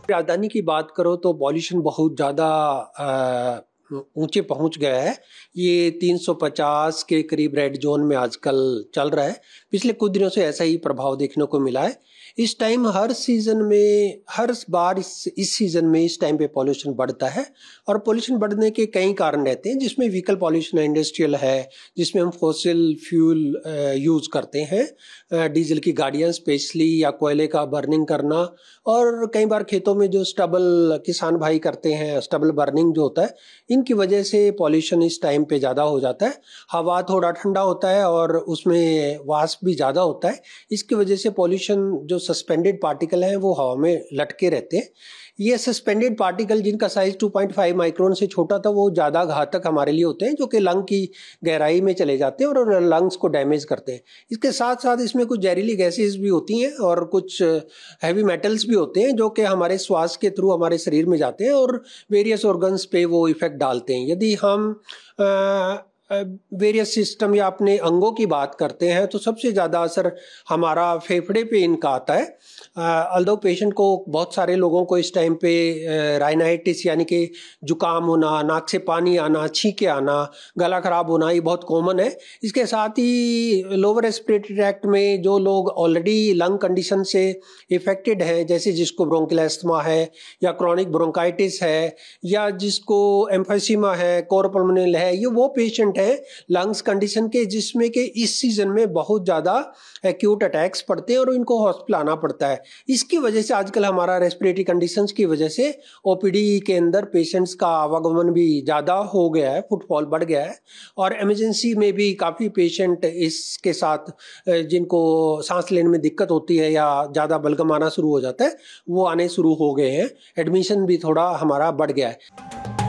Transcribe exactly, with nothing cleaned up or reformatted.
राजधानी की बात करो तो पॉल्यूशन बहुत ज़्यादा अ, ऊंचे पहुंच गया है। ये तीन सौ पचास के करीब रेड जोन में आजकल चल रहा है। पिछले कुछ दिनों से ऐसा ही प्रभाव देखने को मिला है। इस टाइम हर सीजन में हर बार इस इस सीजन में इस टाइम पे पॉल्यूशन बढ़ता है और पॉल्यूशन बढ़ने के कई कारण रहते हैं, जिसमें व्हीकल पॉल्यूशन है, इंडस्ट्रियल है, जिसमें हम फॉसिल फ्यूल यूज करते हैं, अ, डीजल की गाड़ियां स्पेशली या कोयले का बर्निंग करना, और कई बार खेतों में जो स्टबल किसान भाई करते हैं, स्टबल बर्निंग जो होता है, इनकी वजह से पॉल्यूशन इस टाइम पे ज़्यादा हो जाता है। हवा थोड़ा ठंडा होता है और उसमें वाष्प भी ज़्यादा होता है। इसकी वजह से पॉल्यूशन जो सस्पेंडेड पार्टिकल हैं वो हवा में लटके रहते हैं। ये सस्पेंडेड पार्टिकल जिनका size two point five micron से छोटा था वो ज़्यादा घातक हमारे लिए होते हैं, जो कि लंग की गहराई में चले जाते हैं और लंग्स को डैमेज करते हैं। इसके साथ साथ इसमें कुछ जहरीली गैसेस भी होती हैं और कुछ हैवी मेटल्स भी होते हैं, जो कि हमारे श्वास के थ्रू हमारे शरीर में जाते हैं और वेरियस ऑर्गन्स पे वो इफेक्ट डालते हैं। यदि हम वेरियस सिस्टम या अपने अंगों की बात करते हैं तो सबसे ज़्यादा असर हमारा फेफड़े पे इनका आता है। अल्दो पेशेंट को, बहुत सारे लोगों को इस टाइम पे राइनाइटिस यानी कि जुकाम होना, नाक से पानी आना, छींके आना, गला खराब होना, ये बहुत कॉमन है। इसके साथ ही लोअर रेस्पिरेटरी ट्रैक्ट में जो लोग ऑलरेडी लंग कंडीशन से इफेक्टेड हैं, जैसे जिसको ब्रोंकियल अस्थमा है या क्रॉनिक ब्रोंकाइटिस है या जिसको एम्फीसीमा है, कोरोपल्मोनल है, ये वो पेशेंट है लंग्स कंडीशन के जिसमें कि इस सीजन में बहुत ज़्यादा एक्यूट अटैक्स पड़ते हैं और इनको हॉस्पिटल आना पड़ता है। इसकी वजह से आजकल हमारा रेस्पिरेटरी कंडीशंस की वजह से ओपीडी के अंदर पेशेंट्स का आवागमन भी ज़्यादा हो गया है, फुटफॉल बढ़ गया है और इमरजेंसी में भी काफ़ी पेशेंट इसके साथ जिनको सांस लेने में दिक्कत होती है या ज़्यादा बलगम आना शुरू हो जाता है वो आने शुरू हो गए हैं। एडमिशन भी थोड़ा हमारा बढ़ गया है।